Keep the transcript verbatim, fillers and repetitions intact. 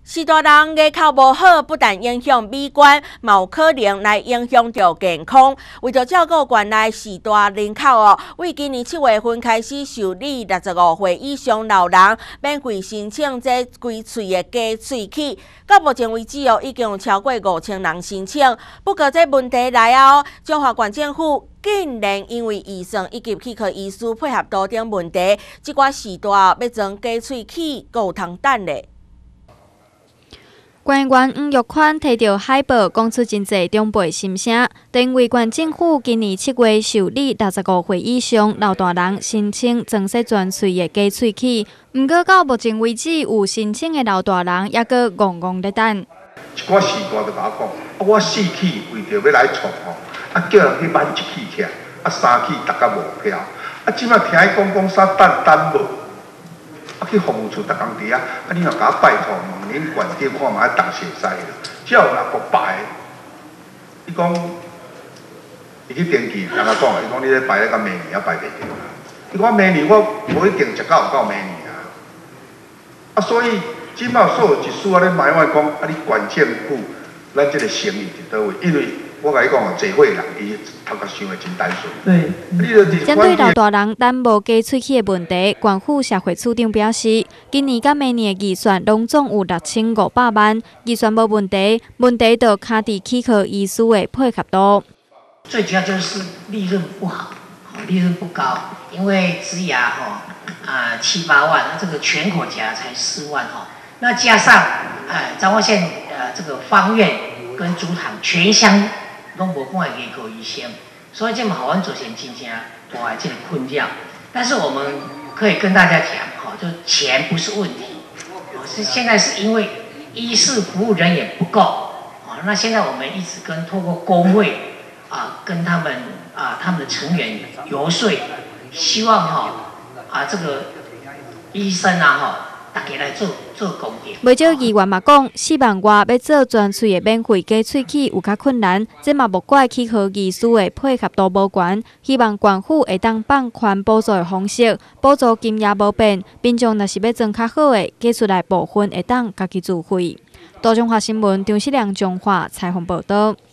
是大人牙口无好，不但影响美观，嘛有可能来影响到健康。为着照顾县内士大人口哦，为今年七月份开始受理六十五岁以上老人免费申请这规喙的加喙齿。到目前为止哦，已经有超过五千人申请。不过这问题来啊哦，中华县政府竟然因为预算以及去科医师配合多点问题，即寡士大要装加喙齿，阁有通等咧。 官员黄玉宽摕到海报，讲出真侪长辈心声。因为县政府今年七月受理六十五岁以上老大人申请装设全喙的加喙齿，不过到目前为止，有申请的老大人还阁戆戆咧等。 一寡士大就甲我讲，啊，我四齿为着要来创吼，啊叫人去挽一齿起来，啊三齿逐甲无票，啊即摆听伊讲讲啥等等无。啊，去服务处逐工伫啊，啊，你若甲我拜托，问恁县长看嘛，当时会使啦。只要有人国拜，伊讲，伊去登记，人家讲，伊讲你咧拜咧甲明年还拜袂着啦。伊讲明年我无一定食到有到明年啊。啊，所以即摆所有一事啊，咧埋怨讲，啊，你县政府咱即个生意伫倒位？因为我甲你讲哦，侪岁人伊头壳想的真单纯。对。 针对老大人等无加喙齿的问题，县府社会处长表示，今年甲明年的预算拢总有六千五百万，预算无问题，问题就卡伫齿科医师的配合度。 最主要就是利润不好，利润不高，因为植牙哈啊七八万，那这个全口夹才四万哈，那加上哎彰化县呃这个方院跟竹塘全乡。拢无半个牙科医生，所以这嘛，阮造成真正大的这个困扰。但是我们可以跟大家讲，哈，就钱不是问题，是现在是因为医事服务人也不够，啊，那现在我们一直跟透过工会啊，跟他们啊他们的成员游说，希望哈啊这个医生啊哈。大家来做做公平。 不少议员嘛讲，四万外要做全喙的免费加喙齿有较困难，这嘛无怪齿科医师的配合度无悬。希望县府会当放宽补助的方式，补助金额无变，民众若是要装较好的，加出来部分会当家己自费。多中华新闻张世良中华采访报道。